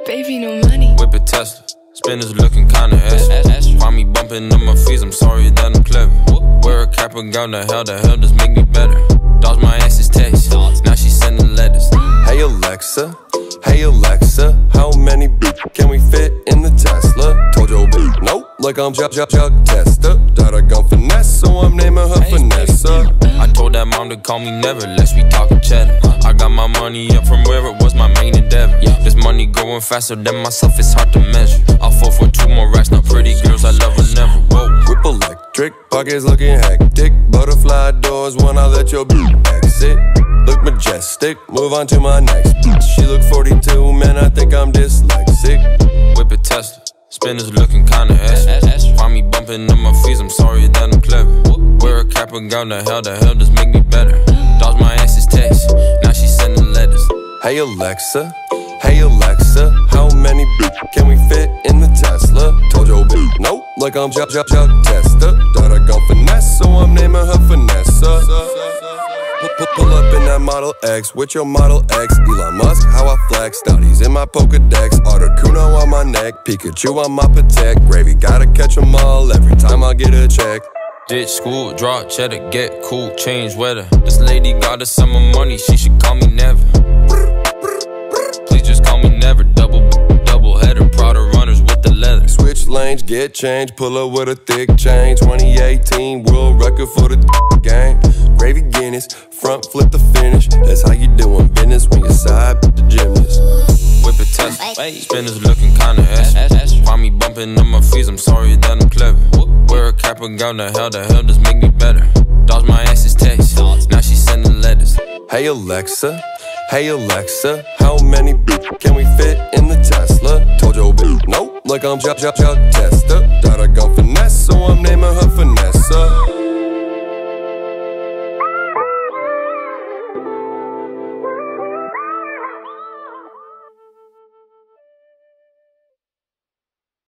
Baby, no money. Whip a Tesla, spinners looking kinda ass. Find me bumping on my fees, I'm sorry that I'm clever. Wear a cap and gown, the hell does make me better. Dodge my ex's text, now she sending letters. Hey Alexa, how many can we fit in the Tesla? Told your bitch, nope, like I'm Chuck Tester. Got a gun finesse, so I'm naming her Vanessa. I told that mom to call me never, lest we talkin' cheddar. I got my money up from where it was my main endeavor. This money growing faster than myself, it's hard to measure. I'll fall for 2 more racks, now pretty girls, I love her never. Whoa. Whip electric, pockets looking hectic. Butterfly doors when I let your exit. Look majestic, move on to my next. She look 42, man, I think I'm dyslexic. Whip a Tesla, spinners looking kinda ass. Find me bumping on my fees, I'm sorry that I'm clever. Wear a cap and gown, the hell does make me better. Dodge my ex's text, now she sending letters. Hey Alexa, how many can we fit in the Tesla? Told your bitch, nope, like I'm Chuck Tester. Got a gun finesse, so I'm naming her Vanessa. Pull up in that Model X with your Model X. Elon Musk, how I flex. Dotties in my Pokedex. Articuno on my neck. Pikachu on my Patek. Gravy, gotta catch them all every time I get a check. Ditch school, draw cheddar, get cool, change weather. This lady got us some money, she should call me never. Please just call me never. Double header, Prada runners with the leather. Switch lanes, get change, pull up with a thick chain. 2018 world record for the game. Gravy Guinness, front flip the finish. That's how you doing business when you side the gymnast. Whip a Tesla, spinners looking kinda ass. Find me bumping on my fees, I'm sorry that I'm clever. Wear a cap and gown, the hell does make me better. Dodge my ex's text, now she sending letters. Hey Alexa, how many can we fit in the Tesla? Told your bitch, nope, like I'm Chuck Tester. Got a gun finesse, so I'm naming her Vanessa.